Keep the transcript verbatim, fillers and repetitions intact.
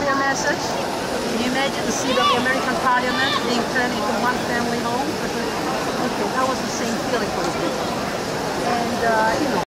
clear message? Can you imagine the seat of the American Parliament being turned into one family home? Okay, that was the same feeling for the people. And, uh, you know,